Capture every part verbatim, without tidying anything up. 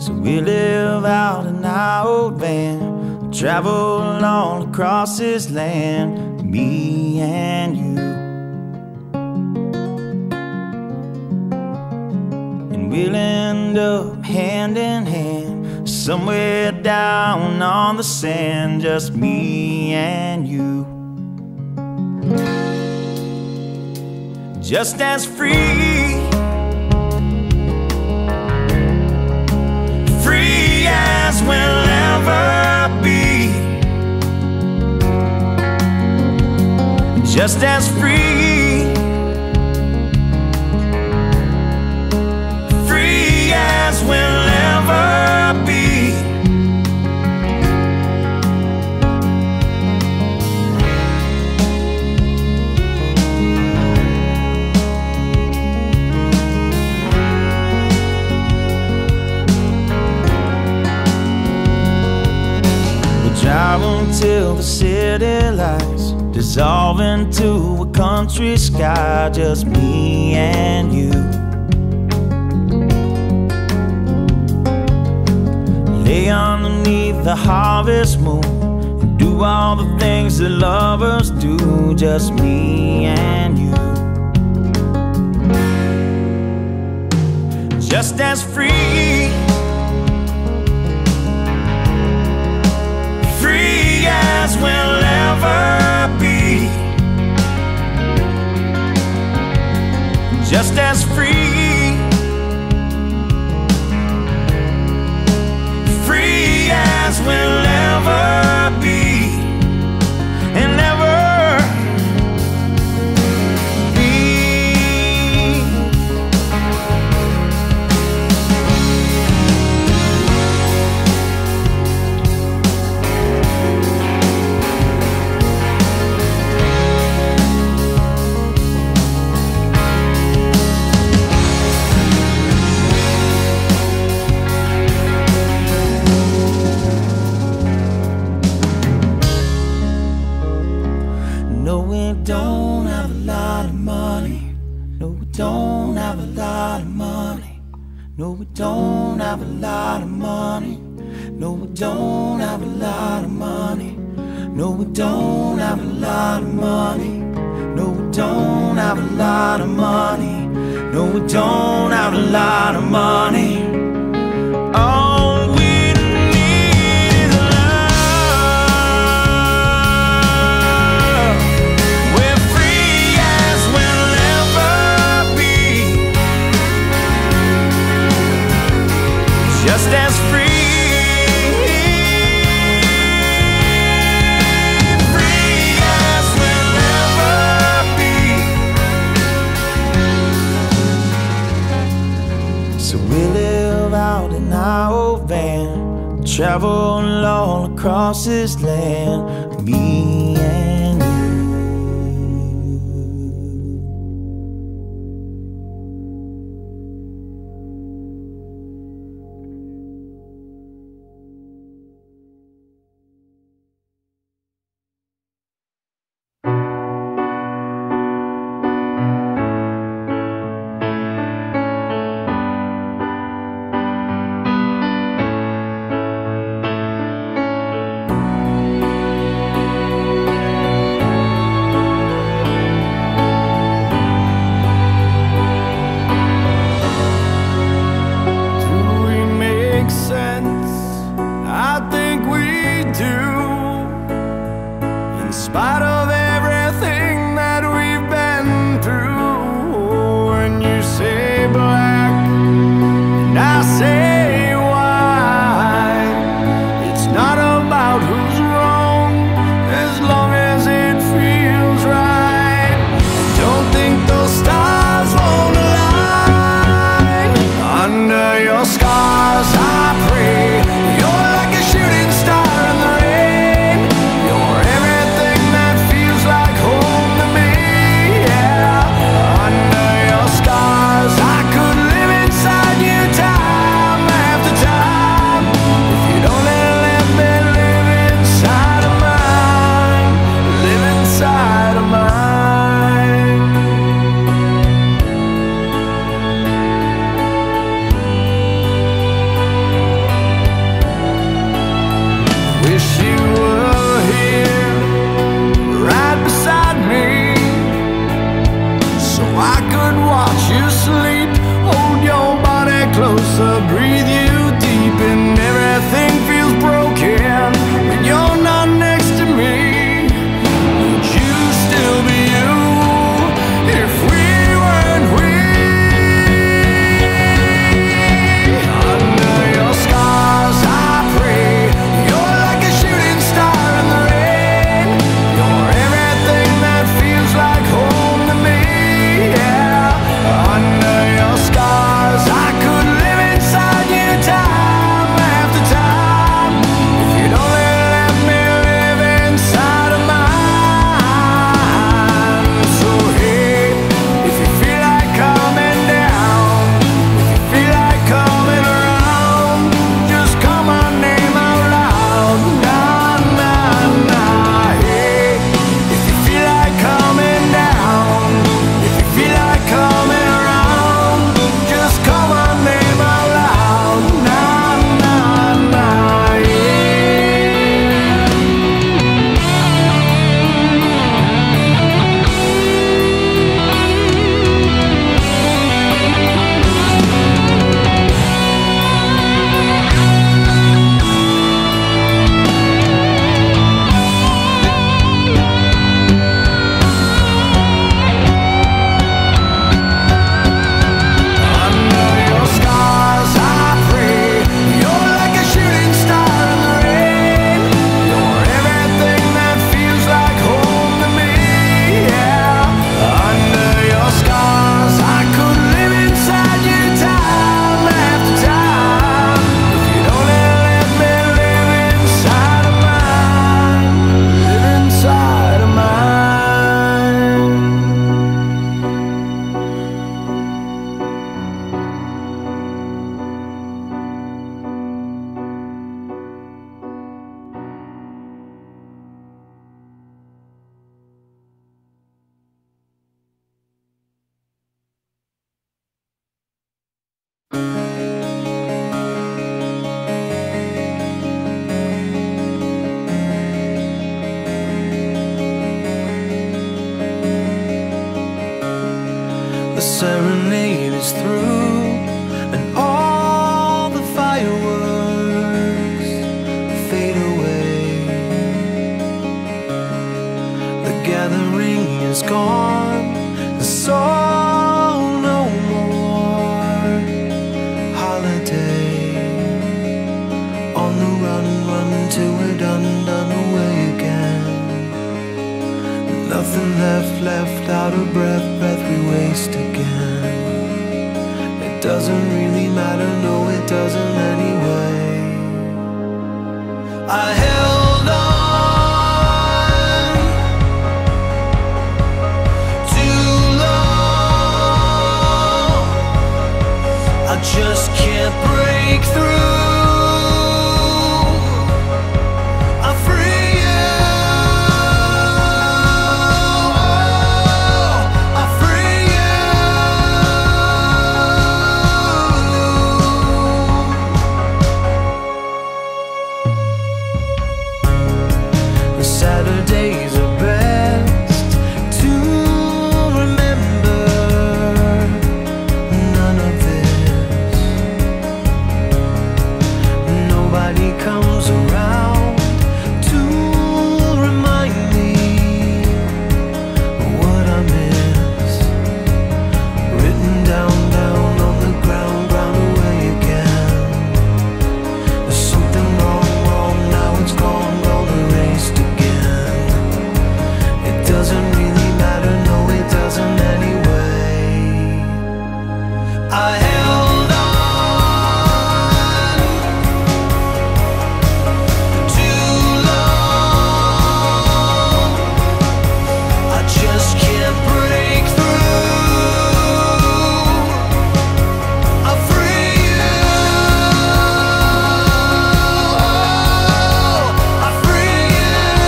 So we live out in our old van, travel all across this land, me and you. And we'll end up hand in hand, somewhere down on the sand, just me and you. Just as free, free as we'll ever be. Just as free, free as we'll ever be. Drive until the city lights dissolve into a country sky, just me and you. Lay underneath the harvest moon and do all the things that lovers do, just me and you. Just as free, free as we'll ever be. Just as free, free as we'll ever be. And ever be. Don't have a lot of money. No, we don't have a lot of money. No, we don't have a lot of money. No, we don't have a lot of money. No, we don't have a lot of money. No, we don't have a lot of money. No, we don't have a lot of money. All we just as free, free as we'll ever be. So we live out in our old van, travel all across this land, me and you. is through and all the fireworks fade away. The gathering is gone, and so no more holiday. On the run, run till we're done, done away again. Nothing left, left, out of breath, breath we waste again. It doesn't really matter, no it doesn't anyway. I held on too long, I just can't break through. Saturdays are best to remember none of this. Nobody comes around to remind me what I miss. Written down, down on the ground, ground away again. There's something wrong, wrong, now it's gone, gone, erased again. Doesn't really matter, no it doesn't anyway. I held on too long, I just can't break through. I'll free you, I'll free you.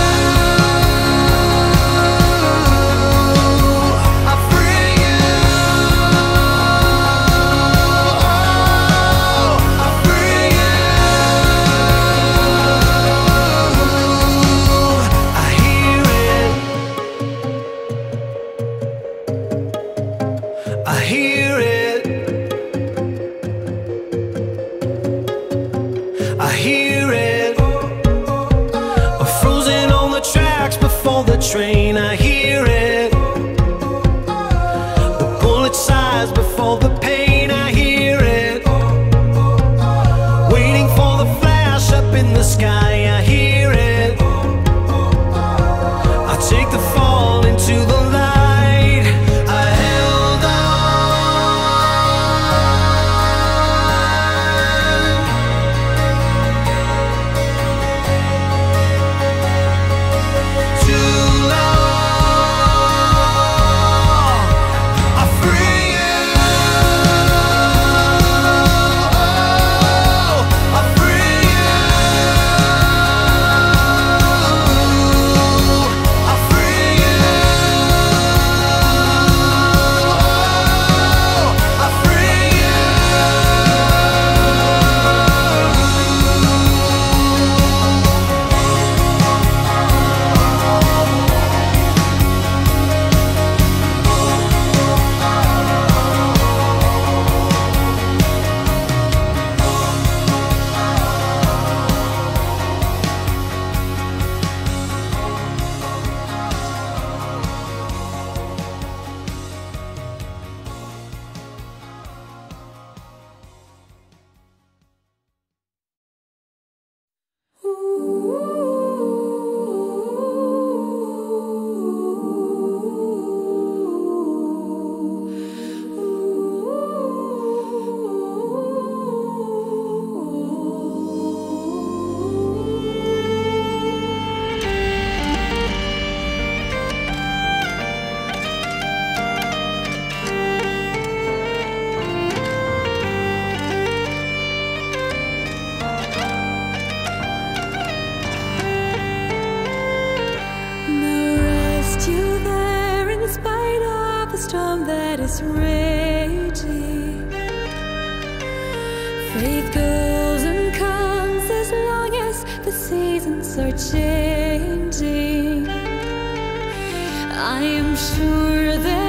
I hear it, I hear it, frozen on the tracks before the train. I hear it, the bullet sighs before the pain. I hear it, waiting for the flash up in the sky. I hear it, I take the fall into the light. is raging. Faith goes and comes as long as the seasons are changing. I am sure that